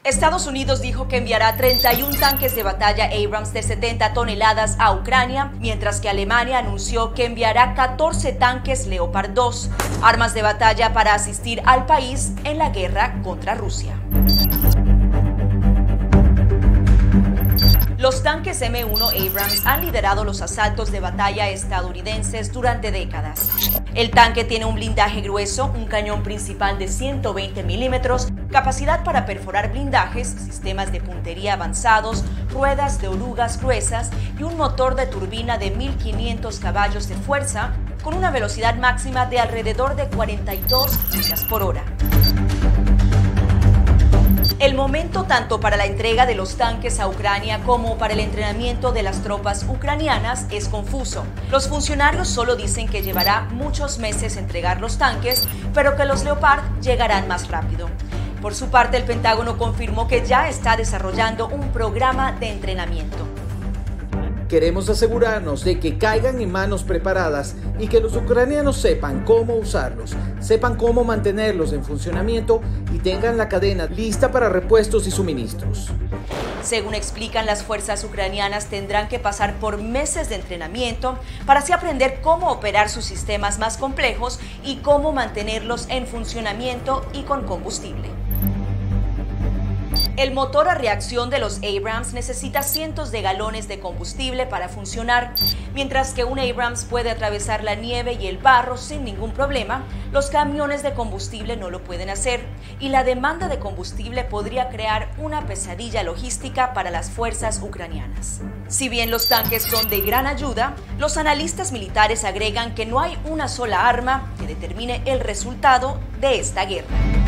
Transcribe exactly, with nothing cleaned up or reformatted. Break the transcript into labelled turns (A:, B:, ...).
A: Estados Unidos dijo que enviará treinta y un tanques de batalla Abrams de setenta toneladas a Ucrania, mientras que Alemania anunció que enviará catorce tanques Leopard dos, armas de batalla para asistir al país en la guerra contra Rusia. Los tanques eme uno Abrams han liderado los asaltos de batalla estadounidenses durante décadas. El tanque tiene un blindaje grueso, un cañón principal de ciento veinte milímetros, capacidad para perforar blindajes, sistemas de puntería avanzados, ruedas de orugas gruesas y un motor de turbina de mil quinientos caballos de fuerza con una velocidad máxima de alrededor de cuarenta y dos millas por hora. El momento tanto para la entrega de los tanques a Ucrania como para el entrenamiento de las tropas ucranianas es confuso. Los funcionarios solo dicen que llevará muchos meses entregar los tanques, pero que los Leopard llegarán más rápido. Por su parte, el Pentágono confirmó que ya está desarrollando un programa de entrenamiento.
B: Queremos asegurarnos de que caigan en manos preparadas y que los ucranianos sepan cómo usarlos, sepan cómo mantenerlos en funcionamiento y tengan la cadena lista para repuestos y suministros.
A: Según explican, las fuerzas ucranianas tendrán que pasar por meses de entrenamiento para así aprender cómo operar sus sistemas más complejos y cómo mantenerlos en funcionamiento y con combustible. El motor a reacción de los Abrams necesita cientos de galones de combustible para funcionar. Mientras que un Abrams puede atravesar la nieve y el barro sin ningún problema, los camiones de combustible no lo pueden hacer, y la demanda de combustible podría crear una pesadilla logística para las fuerzas ucranianas. Si bien los tanques son de gran ayuda, los analistas militares agregan que no hay una sola arma que determine el resultado de esta guerra.